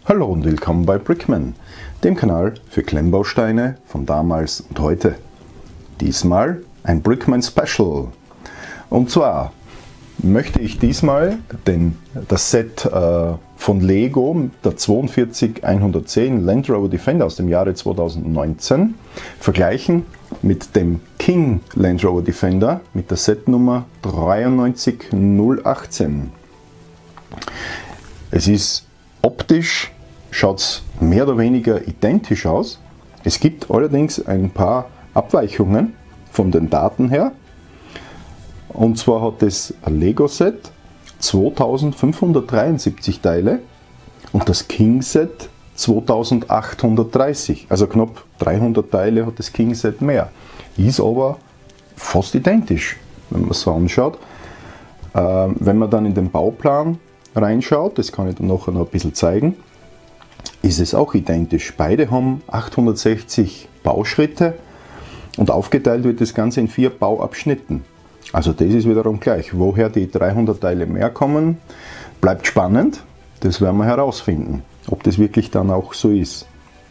Hallo und willkommen bei Brickman, dem Kanal für Klemmbausteine von damals und heute. Diesmal ein Brickman Special. Und zwar möchte ich diesmal das Set von Lego, der 42110 Land Rover Defender aus dem Jahre 2019, vergleichen mit dem King Land Rover Defender mit der Setnummer 93018. Es ist optisch, schaut es mehr oder weniger identisch aus. Es gibt allerdings ein paar Abweichungen von den Daten her. Und zwar hat es ein Lego-Set 2573 Teile und das King-Set 2830. Also knapp 300 Teile hat das King-Set mehr. Ist aber fast identisch, wenn man es so anschaut. Wenn man dann in den Bauplan reinschaut, das kann ich dann nachher noch ein bisschen zeigen, ist es auch identisch. Beide haben 860 Bauschritte und aufgeteilt wird das Ganze in 4 Bauabschnitten. Also das ist wiederum gleich. Woher die 300 Teile mehr kommen, bleibt spannend. Das werden wir herausfinden, ob das wirklich dann auch so ist.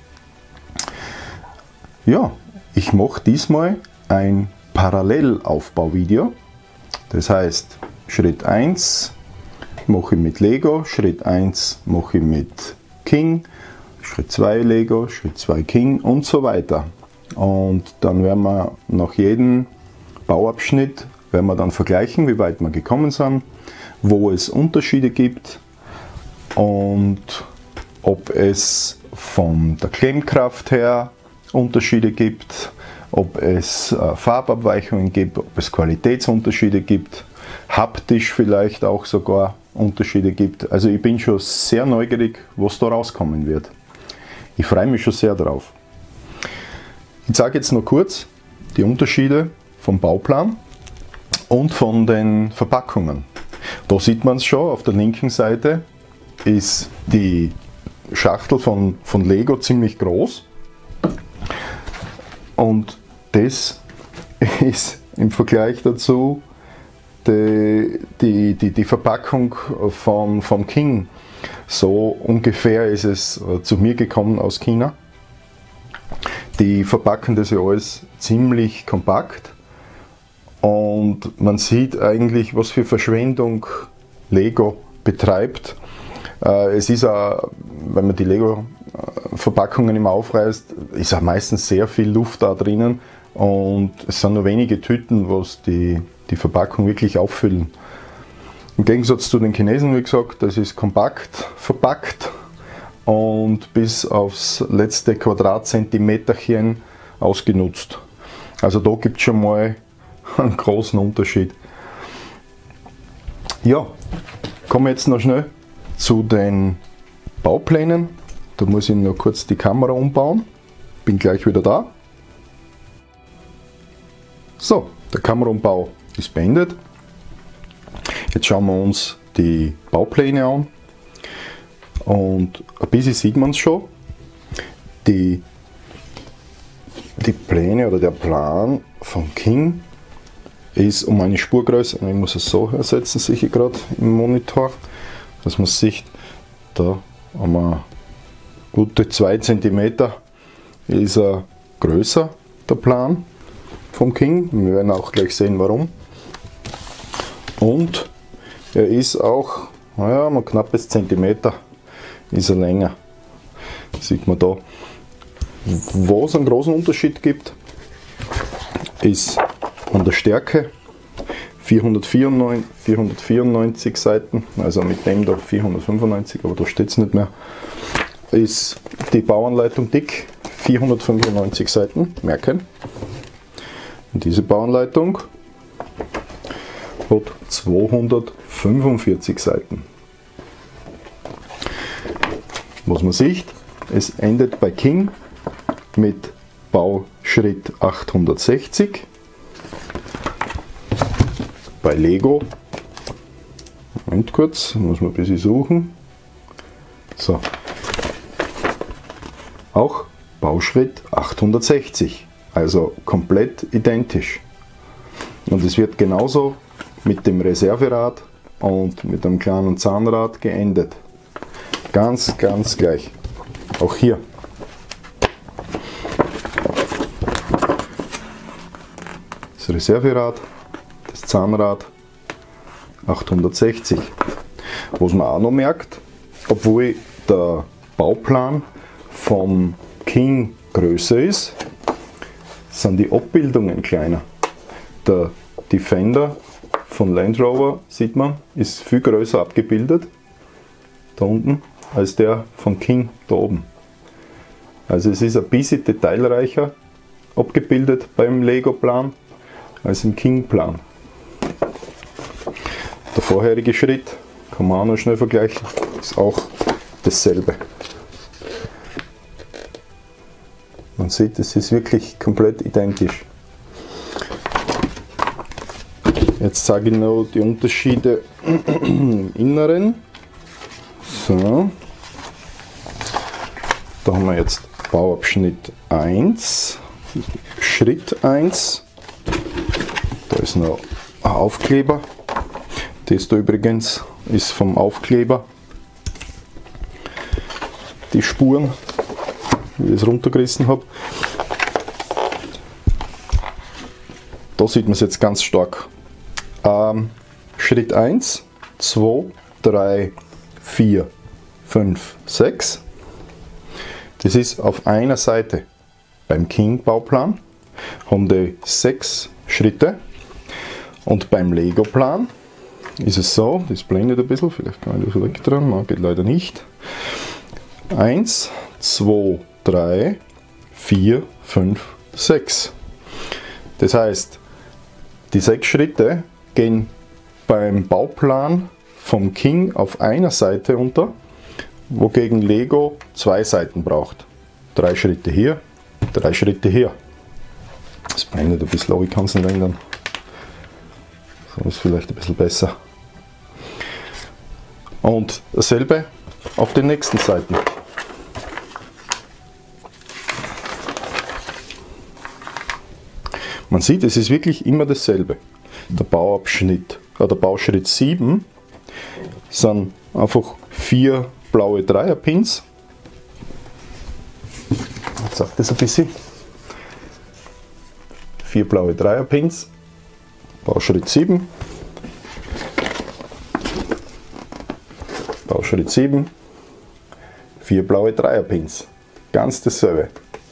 Ja, ich mache diesmal ein Parallelaufbauvideo. Das heißt, Schritt 1 mache ich mit Lego, Schritt 1 mache ich mit King, Schritt 2 Lego, Schritt 2 King und so weiter. Und dann werden wir nach jedem Bauabschnitt dann vergleichen, wie weit wir gekommen sind, wo es Unterschiede gibt und ob es von der Klemmkraft her Unterschiede gibt, ob es Farbabweichungen gibt, ob es Qualitätsunterschiede gibt, haptisch vielleicht auch sogar Unterschiede gibt. Also ich bin schon sehr neugierig, was da rauskommen wird. Ich freue mich schon sehr drauf. Ich zeige jetzt noch kurz die Unterschiede vom Bauplan und von den Verpackungen. Da sieht man es schon, auf der linken Seite ist die Schachtel von Lego ziemlich groß und das ist im Vergleich dazu die Verpackung vom King. So ungefähr ist es zu mir gekommen aus China. Die verpacken das ja alles ziemlich kompakt und man sieht eigentlich, was für Verschwendung Lego betreibt. Es ist auch, wenn man die Lego-Verpackungen immer aufreißt, ist auch meistens sehr viel Luft da drinnen und es sind nur wenige Tüten, was die Verpackung wirklich auffüllen. Im Gegensatz zu den Chinesen, wie gesagt, das ist kompakt verpackt und bis aufs letzte Quadratzentimeterchen ausgenutzt. Also da gibt es schon mal einen großen Unterschied. Ja, kommen wir jetzt noch schnell zu den Bauplänen. Da muss ich noch kurz die Kamera umbauen. Bin gleich wieder da. So, der Kameraumbau ist beendet. Jetzt schauen wir uns die Baupläne an und ein bisschen sieht man es schon. Die Pläne oder der Plan von King ist um eine Spur größer. Ich muss es so ersetzen, sehe ich gerade im Monitor, dass man sieht, da haben wir gute 2 cm ist er größer, der Plan vom King. Wir werden auch gleich sehen, warum. Und er ist auch, naja, ein knappes Zentimeter ist er länger. Das sieht man da. Wo es einen großen Unterschied gibt, ist an der Stärke. 494 Seiten, also mit dem da 495, aber da steht es nicht mehr, ist die Bauanleitung dick, 495 Seiten, merken. Und diese Bauanleitung hat 245 Seiten. Was man sieht, es endet bei King mit Bauschritt 860. Bei Lego, Moment kurz, muss man ein bisschen suchen. So, auch Bauschritt 860, also komplett identisch. Und es wird genauso mit dem Reserverad und mit einem kleinen Zahnrad geendet. Ganz gleich. Auch hier. Das Reserverad, das Zahnrad 860. Was man auch noch merkt, obwohl der Bauplan vom King größer ist, sind die Abbildungen kleiner. Der Defender von Land Rover, sieht man, ist viel größer abgebildet, da unten, als der von King da oben. Also es ist ein bisschen detailreicher abgebildet beim Lego-Plan als im King-Plan. Der vorherige Schritt, kann man auch noch schnell vergleichen, ist auch dasselbe. Man sieht, es ist wirklich komplett identisch. Jetzt zeige ich noch die Unterschiede im Inneren. So. Da haben wir jetzt Bauabschnitt 1, Schritt 1. Da ist noch ein Aufkleber. Das da übrigens ist vom Aufkleber. Die Spuren, wie ich es runtergerissen habe. Da sieht man es jetzt ganz stark. Schritt 1, 2, 3, 4, 5, 6. Das ist auf einer Seite. Beim King-Bauplan haben die 6 Schritte und beim Lego-Plan ist es so, das blendet ein bisschen, vielleicht kann ich das weg dran, nein, geht leider nicht. 1, 2, 3, 4, 5, 6. Das heißt, die 6 Schritte gehen beim Bauplan vom King auf einer Seite unter, wogegen Lego 2 Seiten braucht. 3 Schritte hier, 3 Schritte hier. Das blendet ein bisschen, aber ich kann es nicht ändern. So ist vielleicht ein bisschen besser. Und dasselbe auf den nächsten Seiten. Man sieht, es ist wirklich immer dasselbe. Der Bauabschnitt, der Bauschritt 7 sind einfach 4 blaue Dreierpins. Ich sage das ein bisschen. 4 blaue Dreierpins. Bauschritt 7. Bauschritt 7. 4 blaue Dreierpins. Ganz dasselbe.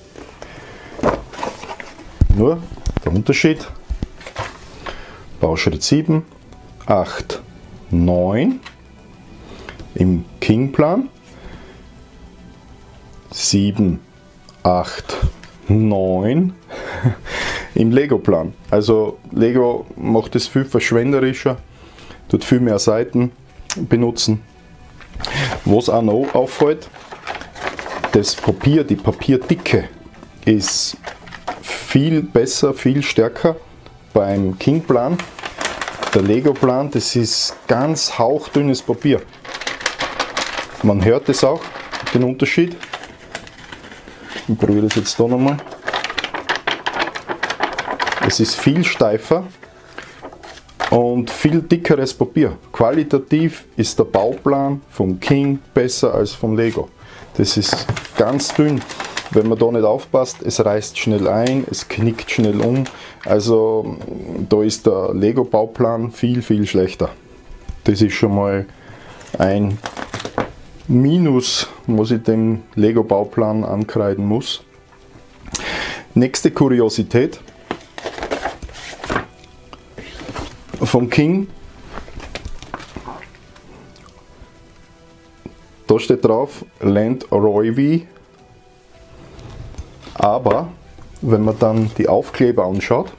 Nur der Unterschied. Bauschritt 7, 8, 9 im King-Plan, 7, 8, 9 im Lego-Plan. Also Lego macht es viel verschwenderischer, tut viel mehr Seiten benutzen. Was auch noch auffällt, das Papier, die Papierdicke ist viel besser, viel stärker beim King-Plan. Der Lego-Plan, das ist ganz hauchdünnes Papier. Man hört es auch, den Unterschied. Ich probiere das jetzt da nochmal. Es ist viel steifer und viel dickeres Papier. Qualitativ ist der Bauplan vom King besser als vom Lego. Das ist ganz dünn. Wenn man da nicht aufpasst, es reißt schnell ein, es knickt schnell um. Also da ist der Lego-Bauplan viel schlechter. Das ist schon mal ein Minus, was ich dem Lego-Bauplan ankreiden muss. Nächste Kuriosität vom King. Da steht drauf Land Rover. Aber wenn man dann die Aufkleber anschaut,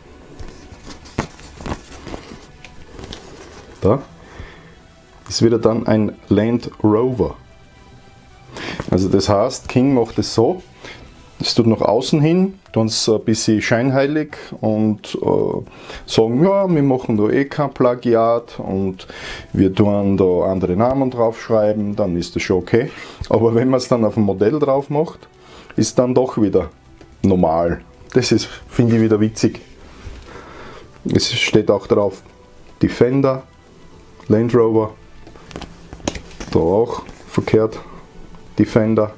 da ist wieder dann ein Land Rover. Also das heißt, King macht es so, das tut nach außen hin, tun es ein bisschen scheinheilig und sagen, ja, wir machen da eh kein Plagiat und wir tun da andere Namen draufschreiben, dann ist das schon okay. Aber wenn man es dann auf ein Modell drauf macht, ist dann doch wieder normal. Das ist, finde ich, wieder witzig. Es steht auch drauf Defender, Land Rover, da auch verkehrt, Defender.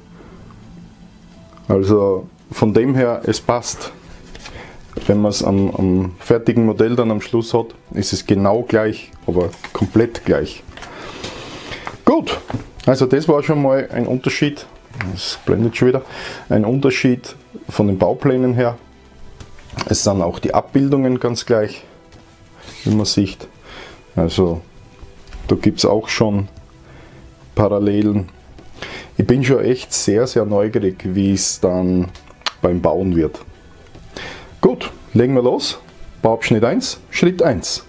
Also von dem her, es passt. Wenn man es am fertigen Modell dann am Schluss hat, ist es genau gleich, aber komplett gleich. Gut, also das war schon mal ein Unterschied, das blendet schon wieder, ein Unterschied von den Bauplänen her. Es sind auch die Abbildungen ganz gleich, wie man sieht. Also da gibt es auch schon Parallelen. Ich bin schon echt sehr, sehr neugierig, wie es dann beim Bauen wird. Gut, legen wir los. Bauabschnitt 1, Schritt 1.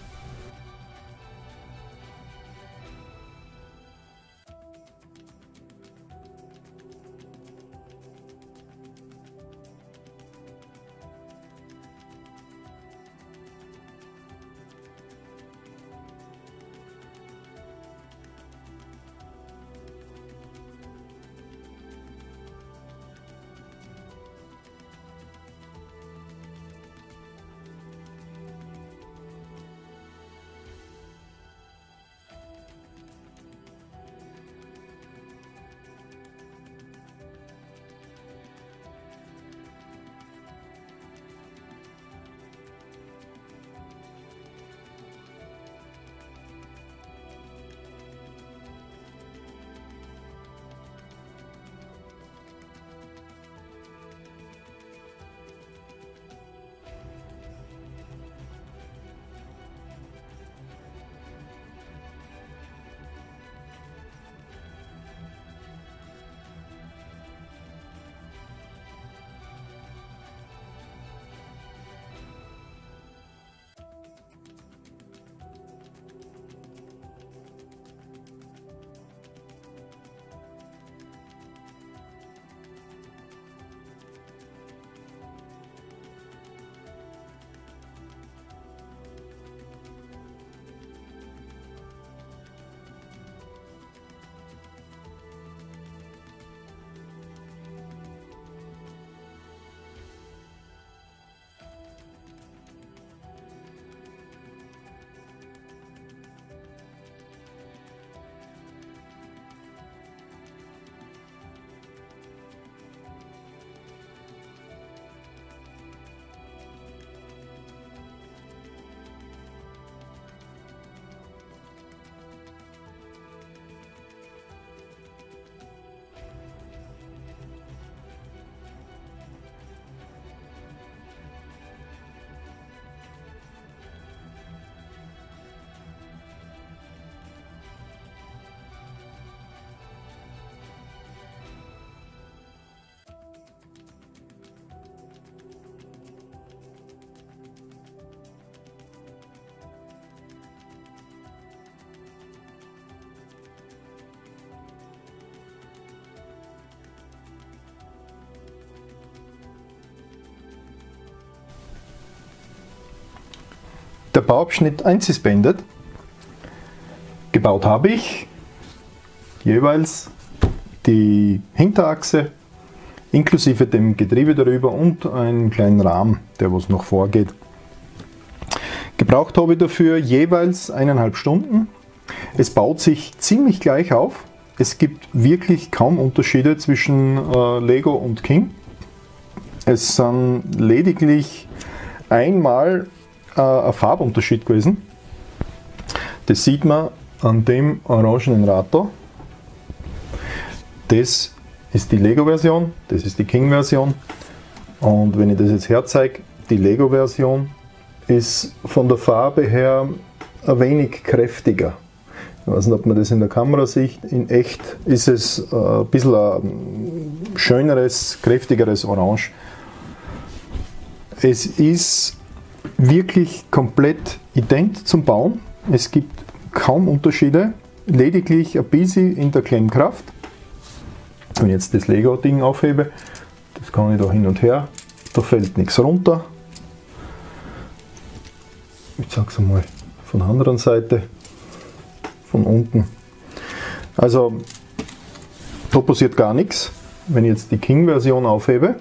Der Bauabschnitt 1 ist beendet. Gebaut habe ich jeweils die Hinterachse inklusive dem Getriebe darüber und einen kleinen Rahmen, der was noch vorgeht. Gebraucht habe ich dafür jeweils 1,5 Stunden. Es baut sich ziemlich gleich auf. Es gibt wirklich kaum Unterschiede zwischen Lego und King. Es sind lediglich einmal ein Farbunterschied gewesen. Das sieht man an dem orangenen Rad da. Das ist die Lego-Version, das ist die King-Version. Und wenn ich das jetzt herzeige, die Lego-Version ist von der Farbe her ein wenig kräftiger. Ich weiß nicht, ob man das in der Kamera sieht. In echt ist es ein bisschen ein schöneres, kräftigeres Orange. Es ist wirklich komplett ident zum Bauen. Es gibt kaum Unterschiede, lediglich ein bisschen in der Klemmkraft. Wenn ich jetzt das Lego-Ding aufhebe, das kann ich da hin und her, da fällt nichts runter. Ich zeige es einmal von der anderen Seite, von unten. Also da passiert gar nichts. Wenn ich jetzt die King-Version aufhebe,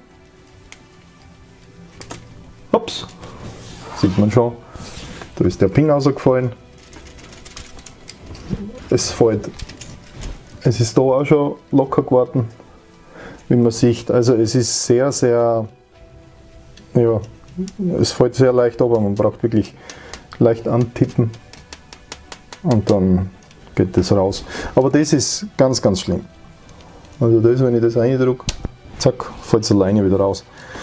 ups, sieht man schon, da ist der Pin rausgefallen. Es fällt Es ist da auch schon locker geworden, wie man sieht. Also es ist sehr, sehr, ja, es fällt sehr leicht ab, man braucht wirklich leicht antippen und dann geht das raus. Aber das ist ganz, ganz schlimm. Also das, wenn ich das reindrücke, zack, fällt es alleine wieder raus.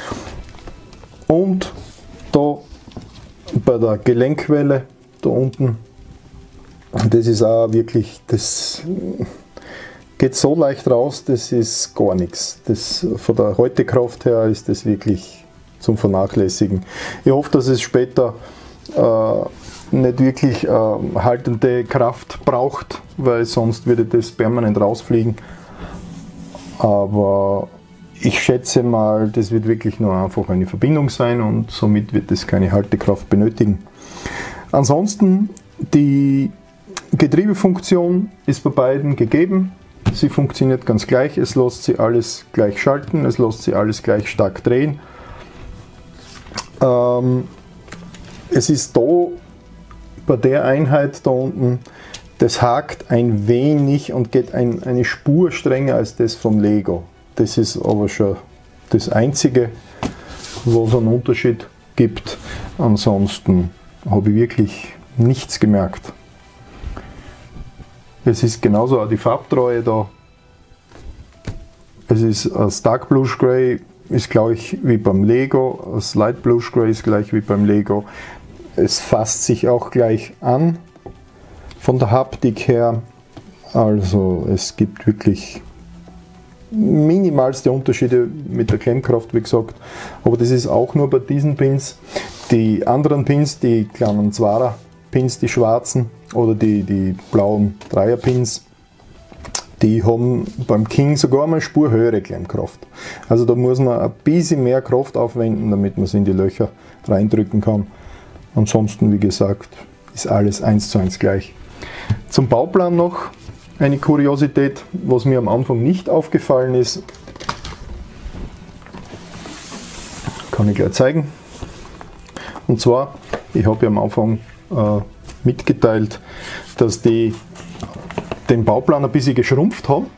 Und da bei der Gelenkwelle, da unten, das ist auch wirklich, das geht so leicht raus, das ist gar nichts. Das, von der Haltekraft her ist das wirklich zum Vernachlässigen. Ich hoffe, dass es später nicht wirklich haltende Kraft braucht, weil sonst würde das permanent rausfliegen. Aber ich schätze mal, das wird wirklich nur einfach eine Verbindung sein und somit wird es keine Haltekraft benötigen. Ansonsten, die Getriebefunktion ist bei beiden gegeben. Sie funktioniert ganz gleich, es lässt sie alles gleich schalten, es lässt sie alles gleich stark drehen. Es ist da bei der Einheit da unten, das hakt ein wenig und geht eine Spur strenger als das vom Lego. Das ist aber schon das Einzige, wo es einen Unterschied gibt. Ansonsten habe ich wirklich nichts gemerkt. Es ist genauso auch die Farbtreue da. Es ist das Dark Bluish Grey ist gleich wie beim Lego, das Light Bluish Grey ist gleich wie beim Lego. Es fasst sich auch gleich an von der Haptik her. Also es gibt wirklich minimalste Unterschiede mit der Klemmkraft, wie gesagt. Aber das ist auch nur bei diesen Pins. Die anderen Pins, die kleinen Zwara Pins, die schwarzen oder die blauen Dreierpins, die haben beim King sogar mal eine Spur höhere Klemmkraft. Also da muss man ein bisschen mehr Kraft aufwenden, damit man es in die Löcher reindrücken kann. Ansonsten, wie gesagt, ist alles 1:1 gleich. Zum Bauplan noch eine Kuriosität, was mir am Anfang nicht aufgefallen ist. Kann ich gleich zeigen. Und zwar, ich habe ja am Anfang mitgeteilt, dass die den Bauplan ein bisschen geschrumpft haben.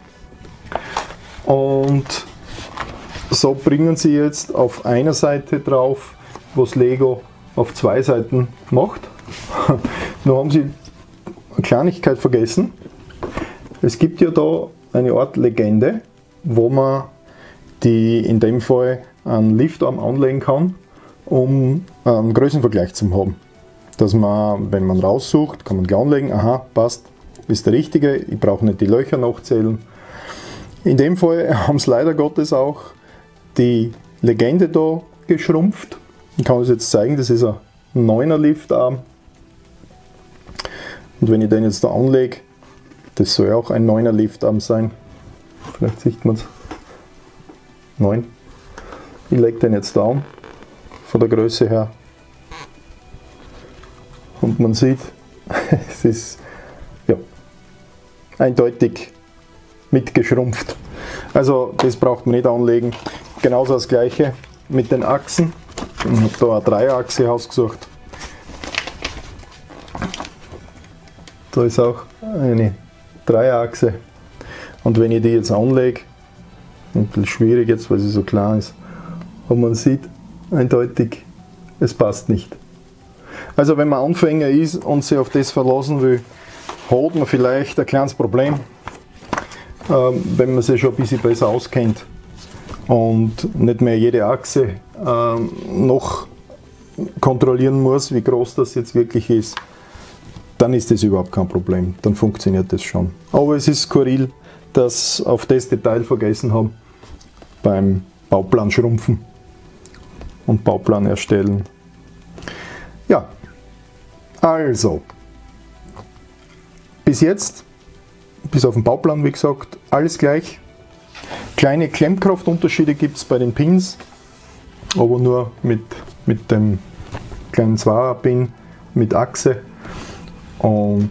Und so bringen sie jetzt auf einer Seite drauf, was Lego auf 2 Seiten macht. Nun haben sie eine Kleinigkeit vergessen. Es gibt ja da eine Art Legende, wo man die in dem Fall einen Liftarm anlegen kann, um einen Größenvergleich zu haben. Dass man, wenn man raussucht, kann man gleich anlegen, aha, passt, ist der richtige, ich brauche nicht die Löcher nachzählen. In dem Fall haben sie leider Gottes auch die Legende da geschrumpft. Ich kann es jetzt zeigen, das ist ein 9er Liftarm. Und wenn ich den jetzt da anlege, das soll auch ein 9er Liftarm sein. Vielleicht sieht man es. 9. Ich lege den jetzt da an, von der Größe her. Und man sieht, es ist ja, eindeutig mitgeschrumpft. Also das braucht man nicht anlegen. Genauso das gleiche mit den Achsen. Ich habe da eine Dreierachse ausgesucht. Da ist auch eine Dreierachse. Und wenn ich die jetzt anlege, ein bisschen schwierig jetzt, weil sie so klein ist, und man sieht eindeutig, es passt nicht. Also wenn man Anfänger ist und sich auf das verlassen will, hat man vielleicht ein kleines Problem, wenn man sich schon ein bisschen besser auskennt und nicht mehr jede Achse noch kontrollieren muss, wie groß das jetzt wirklich ist, dann ist das überhaupt kein Problem, dann funktioniert das schon. Aber es ist skurril, dass sie auf das Detail vergessen haben beim Bauplan schrumpfen und Bauplan erstellen. Ja, also, bis jetzt, bis auf den Bauplan wie gesagt, alles gleich. Kleine Klemmkraftunterschiede gibt es bei den Pins, aber nur mit dem kleinen 2er Pin mit Achse und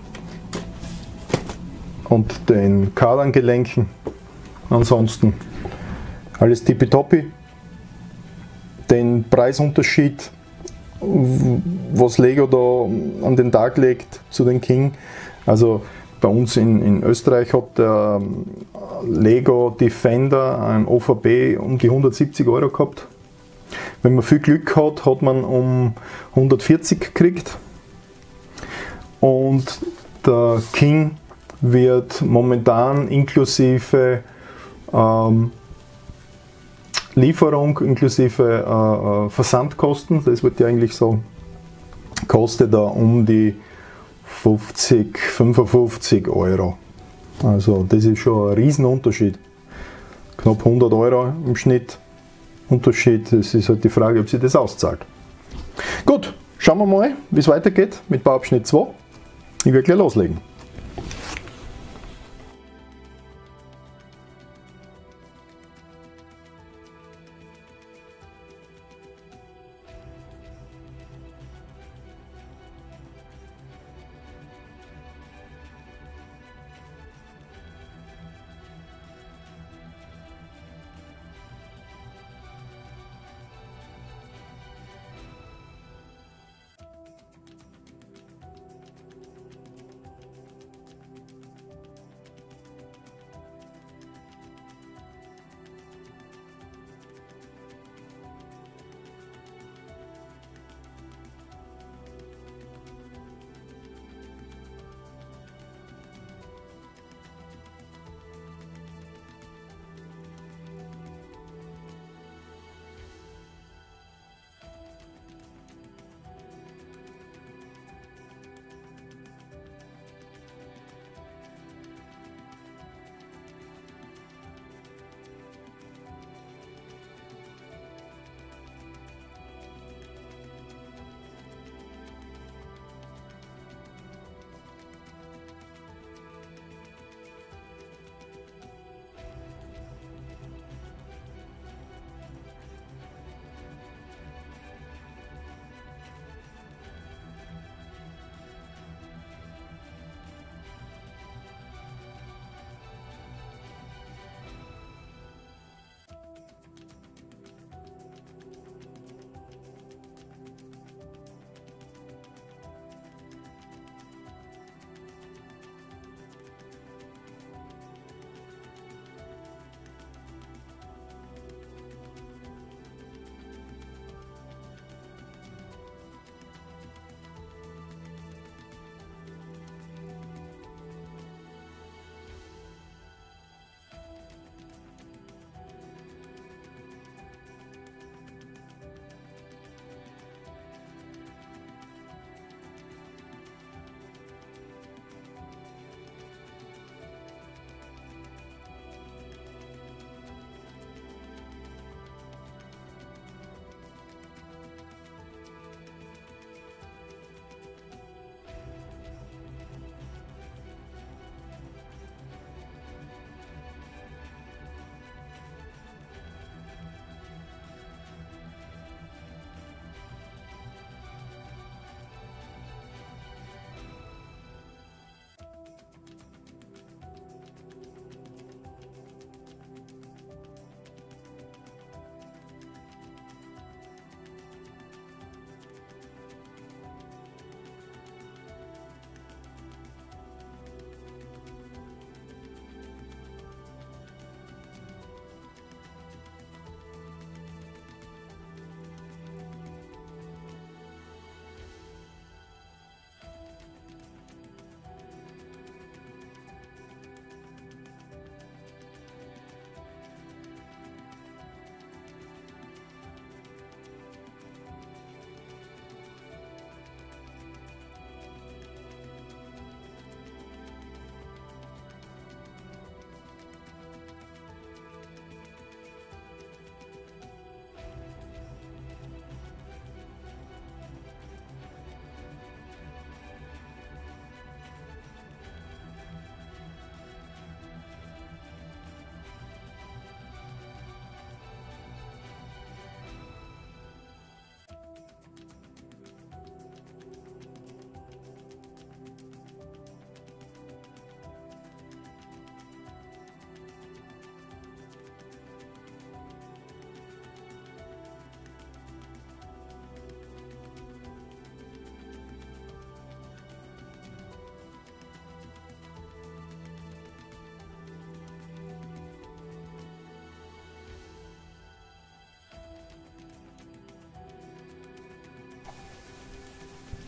den Kardangelenken. Ansonsten alles tippitoppi. Den Preisunterschied, was Lego da an den Tag legt zu den King. Also bei uns in Österreich hat der Lego Defender ein OVP um die 170 € gehabt. Wenn man viel Glück hat, hat man um 140 gekriegt. Und der King wird momentan inklusive Lieferung, inklusive Versandkosten, das wird ja eigentlich so, kostet er um die 50, 55 €. Also das ist schon ein Riesenunterschied. Knapp 100 € im Schnitt Unterschied. Es ist halt die Frage, ob sich das auszahlt. Gut, schauen wir mal, wie es weitergeht mit Bauabschnitt 2. Ich werde gleich loslegen.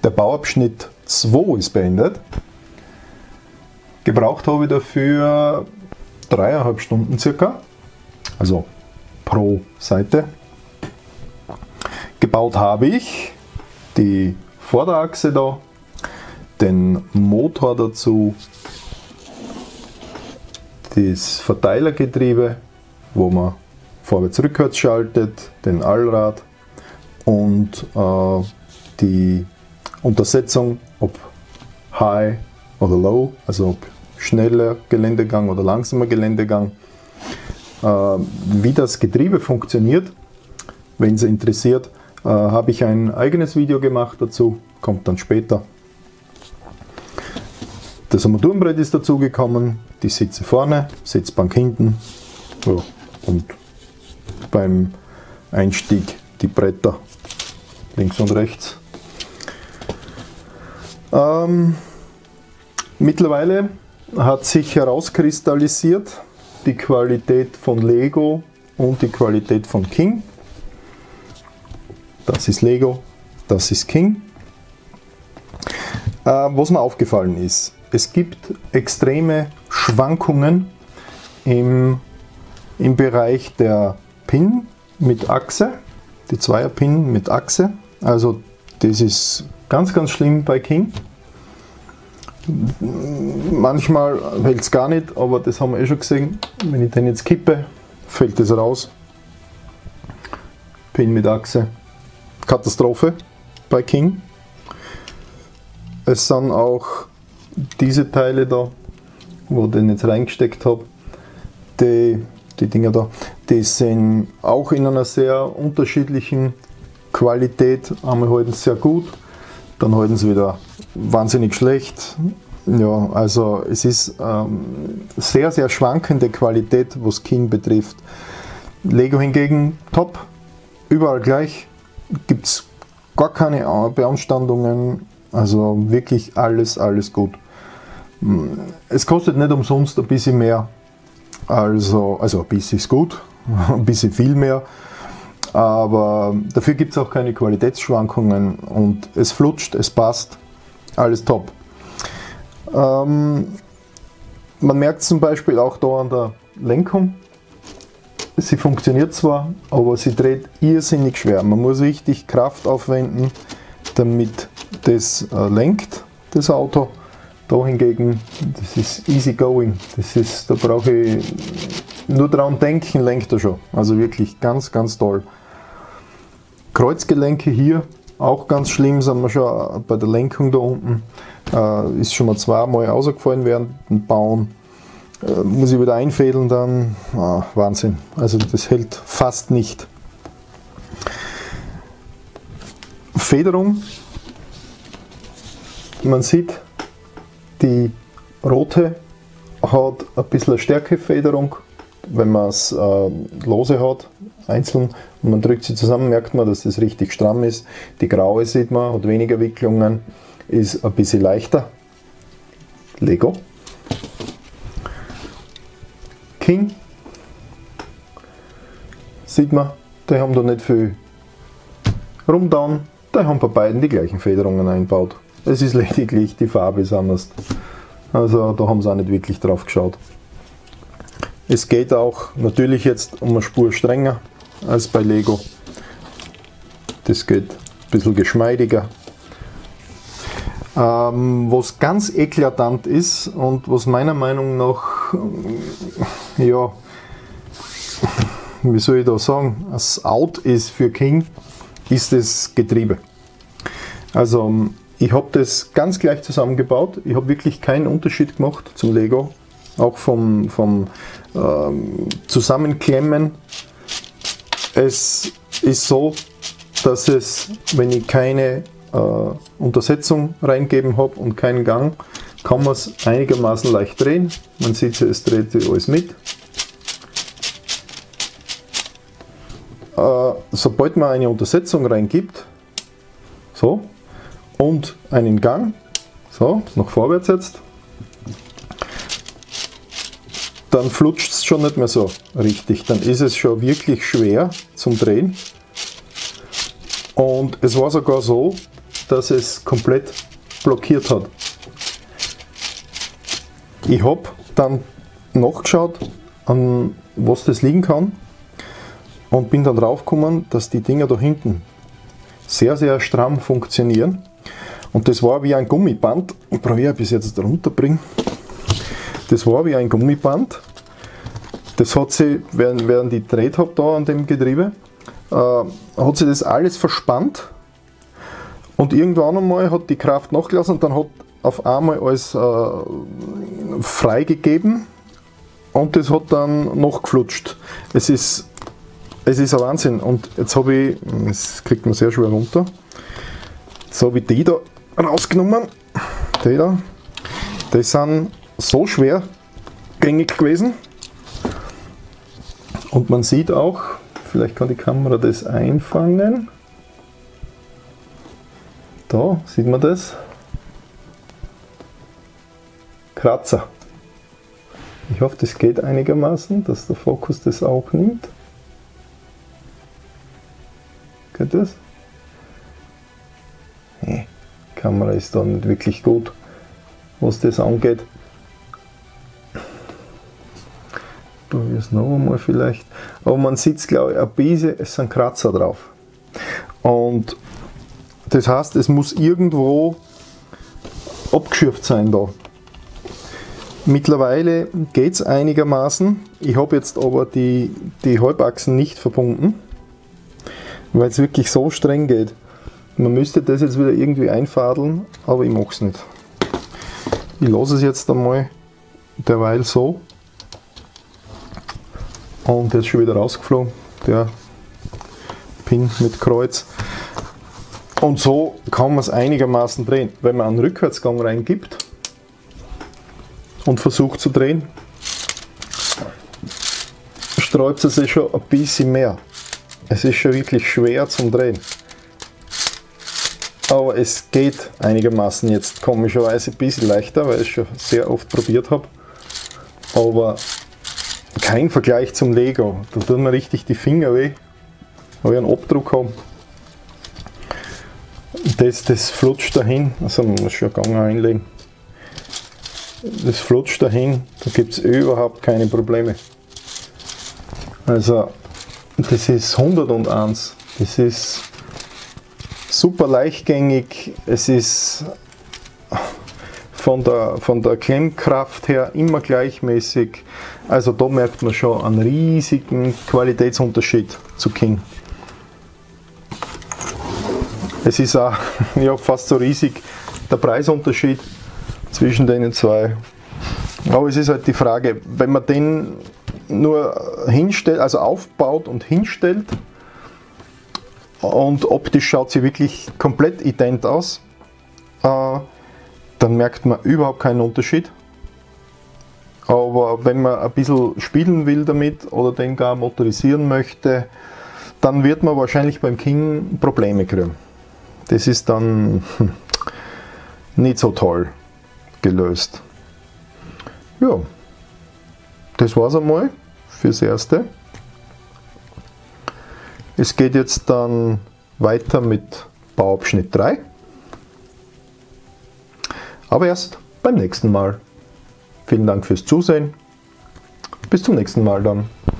Der Bauabschnitt 2 ist beendet. Gebraucht habe ich dafür 3,5 Stunden circa, also pro Seite. Gebaut habe ich die Vorderachse da, den Motor dazu, das Verteilergetriebe, wo man vorwärts-rückwärts schaltet, den Allrad und die Untersetzung, ob High oder Low, also ob schneller Geländegang oder langsamer Geländegang. Wie das Getriebe funktioniert, wenn es interessiert, habe ich ein eigenes Video gemacht dazu, kommt dann später. Das Armaturenbrett ist dazu gekommen, die Sitze vorne, Sitzbank hinten, ja, und beim Einstieg die Bretter links und rechts. Mittlerweile hat sich herauskristallisiert die Qualität von Lego und die Qualität von King. Das ist Lego, das ist King. Was mir aufgefallen ist, es gibt extreme Schwankungen im Bereich der Pin mit Achse, die Zweierpin mit Achse. Also das ist ganz, ganz schlimm bei King. Manchmal hält es gar nicht, aber das haben wir schon gesehen. Wenn ich den jetzt kippe, fällt das raus. Pin mit Achse. Katastrophe bei King. Es sind auch diese Teile da, wo ich den jetzt reingesteckt habe, die Dinger da, die sind auch in einer sehr unterschiedlichen Qualität. Einmal halten sie sehr gut, dann halten sie wieder wahnsinnig schlecht. Ja, also es ist sehr, sehr schwankende Qualität, was King betrifft. Lego hingegen top, überall gleich, gibt es gar keine Beanstandungen, also wirklich alles gut. Es kostet nicht umsonst ein bisschen mehr, also ein bisschen ist gut, ein bisschen viel mehr, aber dafür gibt es auch keine Qualitätsschwankungen und es flutscht, es passt, alles top. Man merkt zum Beispiel auch da an der Lenkung, sie funktioniert zwar, aber sie dreht irrsinnig schwer. Man muss richtig Kraft aufwenden, damit das lenkt, das Auto. Da hingegen, das ist easy going. Da brauche ich nur dran denken, lenkt er schon. Also wirklich ganz, ganz toll. Kreuzgelenke hier, auch ganz schlimm, sind wir schon bei der Lenkung da unten. Ist schon mal zweimal ausgefallen während dem Bauen. Muss ich wieder einfädeln dann. Wahnsinn. Also das hält fast nicht. Federung. Man sieht, die rote hat ein bisschen eine stärkere Federung. Wenn man es lose hat, einzeln, und man drückt sie zusammen, merkt man, dass das richtig stramm ist. Die graue sieht man, hat weniger Wicklungen, ist ein bisschen leichter. Lego. King. Sieht man, die haben da nicht viel rumgetan. Die haben bei beiden die gleichen Federungen eingebaut. Es ist lediglich, die Farbe ist anders. Also da haben sie auch nicht wirklich drauf geschaut. Es geht auch natürlich jetzt um eine Spur strenger als bei Lego. Das geht ein bisschen geschmeidiger. Was ganz eklatant ist und was meiner Meinung nach, ja, wie soll ich da sagen, das Out ist für King, ist das Getriebe. Also ich habe das ganz gleich zusammengebaut. Ich habe wirklich keinen Unterschied gemacht zum Lego. Auch vom Zusammenklemmen. Es ist so, dass es, wenn ich keine Untersetzung reingeben habe und keinen Gang, kann man es einigermaßen leicht drehen. Man sieht, es dreht sich alles mit. Sobald man eine Untersetzung reingibt, so, und einen Gang, so, nach vorwärts jetzt, dann flutscht es schon nicht mehr so richtig. Dann ist es schon wirklich schwer zum Drehen. Und es war sogar so, dass es komplett blockiert hat. Ich habe dann nachgeschaut, an was das liegen kann und bin dann drauf gekommen, dass die Dinger da hinten sehr, sehr stramm funktionieren. Und das war wie ein Gummiband. Ich probiere bis jetzt runterbringen. Das war wie ein Gummiband. Das hat sie, während ich gedreht habe da an dem Getriebe, hat sie das alles verspannt. Und irgendwann einmal hat die Kraft nachgelassen und dann hat auf einmal alles freigegeben. Und das hat dann nachgeflutscht. Es ist ein Wahnsinn. Und jetzt habe ich, das kriegt man sehr schwer runter, jetzt habe ich die da rausgenommen. Die da. Die sind so schwergängig gewesen. Und man sieht auch, vielleicht kann die Kamera das einfangen. Da sieht man das. Kratzer. Ich hoffe, das geht einigermaßen, dass der Fokus das auch nimmt. Geht das? Nee, die Kamera ist da nicht wirklich gut, was das angeht. Probiere es noch einmal vielleicht. Aber man sieht es, glaube ich, ein bisschen, es sind Kratzer drauf. Und das heißt, es muss irgendwo abgeschürft sein da. Mittlerweile geht es einigermaßen. Ich habe jetzt aber die Halbachsen nicht verbunden, weil es wirklich so streng geht. Man müsste das jetzt wieder irgendwie einfadeln, aber ich mache es nicht. Ich lasse es jetzt einmal derweil so. Und jetzt schon wieder rausgeflogen, der Pin mit Kreuz. Und so kann man es einigermaßen drehen. Wenn man einen Rückwärtsgang reingibt und versucht zu drehen, sträubt es sich schon ein bisschen mehr. Es ist schon wirklich schwer zum Drehen. Aber es geht einigermaßen jetzt komischerweise ein bisschen leichter, weil ich es schon sehr oft probiert habe. Aber kein Vergleich zum Lego. Da tun mir richtig die Finger weh, weil ich einen Abdruck habe. Das flutscht dahin, also man muss schon Gang einlegen. Das flutscht dahin, da gibt es überhaupt keine Probleme. Also das ist 101, das ist super leichtgängig, es ist von der Klemmkraft her immer gleichmäßig. Also da merkt man schon einen riesigen Qualitätsunterschied zu King. Es ist auch ja, fast so riesig der Preisunterschied zwischen den zwei. Aber es ist halt die Frage, wenn man den nur hinstellt, also aufbaut und hinstellt, und optisch schaut sie wirklich komplett ident aus, dann merkt man überhaupt keinen Unterschied. Aber wenn man ein bisschen spielen will damit oder den gar motorisieren möchte, dann wird man wahrscheinlich beim King Probleme kriegen. Das ist dann nicht so toll gelöst. Ja, das war's einmal fürs Erste. Es geht jetzt dann weiter mit Bauabschnitt 3. Aber erst beim nächsten Mal. Vielen Dank fürs Zusehen. Bis zum nächsten Mal dann.